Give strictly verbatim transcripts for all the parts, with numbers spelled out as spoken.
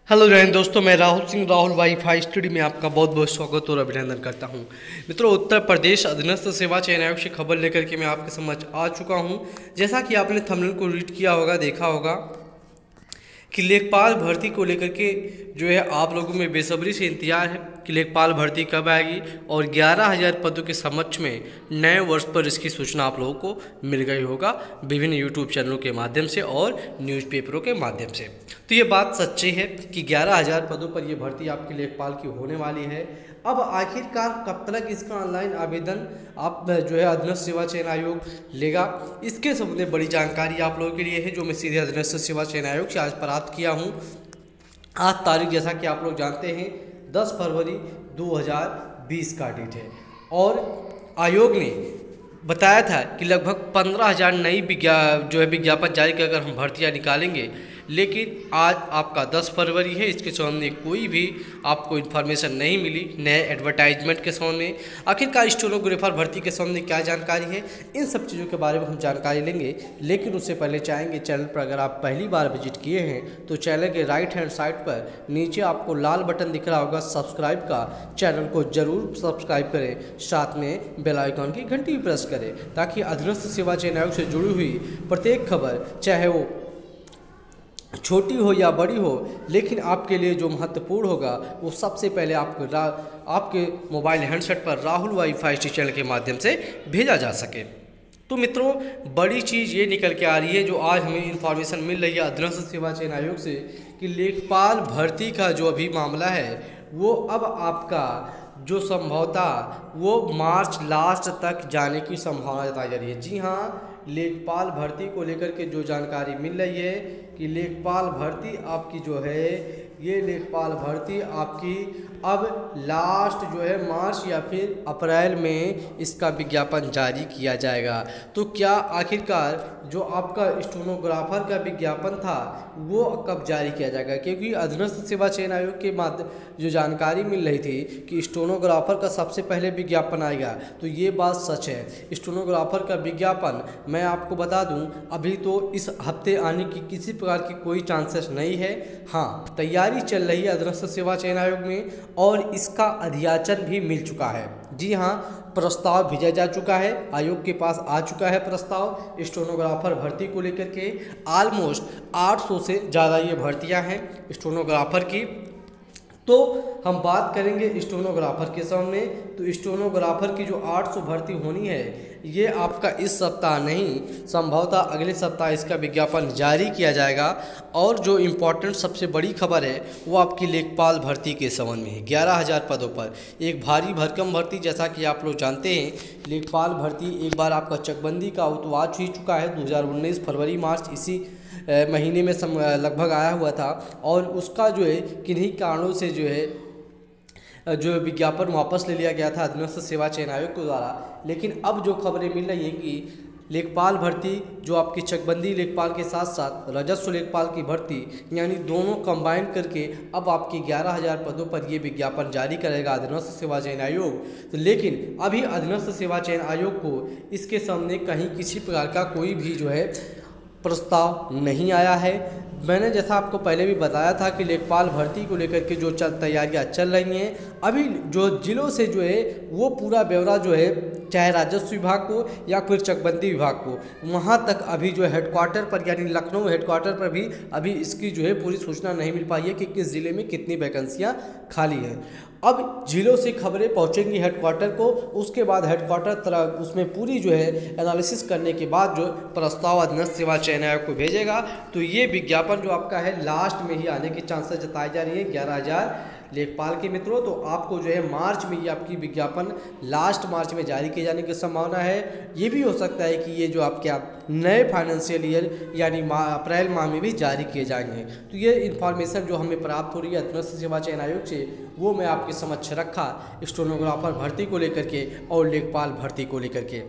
Hello जय हिंद दोस्तों, मैं राहुल सिंह राहुल वाईफाई स्टडी में आपका बहुत बहुत स्वागत और अभिनंदन करता हूं। मित्रों, उत्तर प्रदेश अधीनस्थ सेवा चयन आयोग से खबर लेकर के मैं आपके समझ आ चुका हूं। जैसा कि आपने थंबनेल को रीड किया होगा, देखा होगा कि लेखपाल भर्ती को लेकर के जो है आप लोगों में बेसब्री से इंतजार है कि लेखपाल भर्ती कब आएगी और ग्यारह हज़ार पदों के समक्ष में नए वर्ष पर इसकी सूचना आप लोगों को मिल गई होगा विभिन्न यूट्यूब चैनलों के माध्यम से और न्यूज़पेपरों के माध्यम से। तो ये बात सच्ची है कि ग्यारह हज़ार पदों पर यह भर्ती आपके लेखपाल की होने वाली है। अब आखिरकार कब तक इसका ऑनलाइन आवेदन आप जो है अधीनस्थ सेवा चयन आयोग लेगा, इसके संबंध में बड़ी जानकारी आप लोगों के लिए है जो मैं सीधे अधीनस्थ सेवा चयन आयोग से आज प्राप्त किया हूँ। आज तारीख जैसा कि आप लोग जानते हैं दस फरवरी दो हज़ार बीस का डेट है और आयोग ने बताया था कि लगभग पंद्रह हज़ार नई विज्ञा जो है विज्ञापन जारी कर अगर हम भर्तियाँ निकालेंगे, लेकिन आज आपका दस फरवरी है, इसके संबंध में कोई भी आपको इन्फॉर्मेशन नहीं मिली नए एडवर्टाइजमेंट के संबंध में। आखिरकार स्टेनोग्राफर भर्ती के संबंध में क्या जानकारी है, इन सब चीज़ों के बारे में हम जानकारी लेंगे। लेकिन उससे पहले चाहेंगे चैनल पर अगर आप पहली बार विजिट किए हैं तो चैनल के राइट हैंड साइड पर नीचे आपको लाल बटन दिख रहा होगा सब्सक्राइब का, चैनल को जरूर सब्सक्राइब करें, साथ में बेल आइकॉन की घंटी प्रेस करें ताकि अधीनस्थ सेवा चयन आयोग से जुड़ी हुई प्रत्येक खबर, चाहे वो छोटी हो या बड़ी हो, लेकिन आपके लिए जो महत्वपूर्ण होगा वो सबसे पहले आपको आपके मोबाइल हैंडसेट पर राहुल वाईफाई चैनल के माध्यम से भेजा जा सके। तो मित्रों, बड़ी चीज़ ये निकल के आ रही है जो आज हमें इन्फॉर्मेशन मिल रही है अधीनस्थ सेवा चयन आयोग से कि लेखपाल भर्ती का जो अभी मामला है वो अब आपका जो संभवतः वो मार्च लास्ट तक जाने की संभावना जताई जा रही है। जी हाँ, लेखपाल भर्ती को लेकर के जो जानकारी मिल रही है कि लेखपाल भर्ती आपकी जो है ये लेखपाल भर्ती आपकी अब लास्ट जो है मार्च या फिर अप्रैल में इसका विज्ञापन जारी किया जाएगा। तो क्या आखिरकार जो आपका स्टेनोग्राफर का विज्ञापन था वो कब जारी किया जाएगा, क्योंकि अधीनस्थ सेवा चयन आयोग के माध्यम जो जानकारी मिल रही थी कि स्टेनोग्राफर का सबसे पहले विज्ञापन आएगा, तो ये बात सच है। स्टेनोग्राफर का विज्ञापन मैं आपको बता दूं अभी तो इस हफ्ते आने की किसी प्रकार की कोई चांसेस नहीं है। हाँ, तैयारी चल रही है अधीनस्थ सेवा चयन आयोग में और इसका अध्याचन भी मिल चुका है। जी हाँ, प्रस्ताव भेजा जा चुका है, आयोग के पास आ चुका है प्रस्ताव स्टेनोग्राफर भर्ती को लेकर के। ऑलमोस्ट आठ सौ से ज़्यादा ये भर्तियां हैं स्टेनोग्राफर की। तो हम बात करेंगे स्टेनोग्राफर के सामने, तो स्टेनोग्राफर की जो आठ सौ भर्ती होनी है ये आपका इस सप्ताह नहीं, संभवतः अगले सप्ताह इसका विज्ञापन जारी किया जाएगा। और जो इम्पोर्टेंट सबसे बड़ी खबर है वो आपकी लेखपाल भर्ती के संबंध में है। ग्यारह हज़ार पदों पर एक भारी भरकम भर्ती, जैसा कि आप लोग जानते हैं लेखपाल भर्ती एक बार आपका चकबंदी का तो आ ही चुका है। दो हज़ार उन्नीस फरवरी मार्च इसी महीने में लगभग आया हुआ था और उसका जो है किन्हीं कारणों से जो है जो विज्ञापन वापस ले लिया गया था अधीनस्थ सेवा चयन आयोग के द्वारा। लेकिन अब जो खबरें मिल रही हैं कि लेखपाल भर्ती जो आपकी चकबंदी लेखपाल के साथ साथ राजस्व लेखपाल की भर्ती यानी दोनों कंबाइन करके अब आपकी ग्यारह हज़ार पदों पर ये विज्ञापन जारी करेगा अधीनस्थ सेवा चयन आयोग। तो लेकिन अभी अधीनस्थ सेवा चयन आयोग को इसके सामने कहीं किसी प्रकार का कोई भी जो है प्रस्ताव नहीं आया है। मैंने जैसा आपको पहले भी बताया था कि लेखपाल भर्ती को लेकर के जो चल तैयारियां चल रही हैं, अभी जो जिलों से जो है वो पूरा ब्यौरा जो है चाहे राजस्व विभाग को या फिर चकबंदी विभाग को वहाँ तक अभी जो हेडक्वार्टर पर यानी लखनऊ हेडक्वार्टर पर भी अभी इसकी जो है पूरी सूचना नहीं मिल पाई है कि किस ज़िले में कितनी वैकेंसियाँ खाली हैं। अब जिलों से खबरें पहुंचेंगी हेडक्वार्टर को, उसके बाद हेडक्वार्टर तरह उसमें पूरी जो है एनालिसिस करने के बाद जो प्रस्ताव अधीनस्थ सेवा चयन आयोग को भेजेगा। तो ये विज्ञापन जो आपका है लास्ट में ही आने की चांसेस जताई जा रही है ग्यारह हज़ार लेखपाल के मित्रों। तो आपको जो है मार्च में ये आपकी विज्ञापन लास्ट मार्च में जारी किए जाने की संभावना है। ये भी हो सकता है कि ये जो आपके आप नए फाइनेंशियल ईयर यानी अप्रैल माह में भी जारी किए जाएंगे। तो ये इन्फॉर्मेशन जो हमें प्राप्त हो रही है अधीनस्थ सेवा चयन आयोग से वो मैं आपके समक्ष रखा स्टेनोग्राफर भर्ती को लेकर के और लेखपाल भर्ती को लेकर के।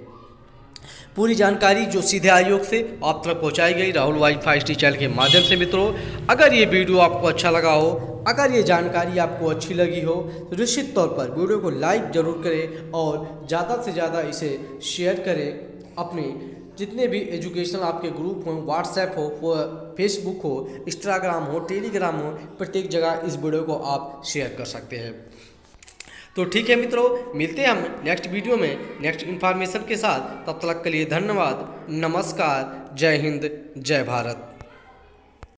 पूरी जानकारी जो सीधे आयोग से आप तक पहुंचाई गई राहुल वाईफाई चैनल के माध्यम से। मित्रों, अगर ये वीडियो आपको अच्छा लगा हो, अगर ये जानकारी आपको अच्छी लगी हो तो निश्चित तौर पर वीडियो को लाइक ज़रूर करें और ज़्यादा से ज़्यादा इसे शेयर करें अपने जितने भी एजुकेशनल आपके ग्रुप हो, व्हाट्सएप हो, फेसबुक हो, इंस्टाग्राम हो, टेलीग्राम हो, प्रत्येक जगह इस वीडियो को आप शेयर कर सकते हैं। तो ठीक है मित्रों, मिलते हैं हम नेक्स्ट वीडियो में नेक्स्ट इन्फॉर्मेशन के साथ। तब तक के लिए धन्यवाद, नमस्कार, जय हिंद, जय भारत।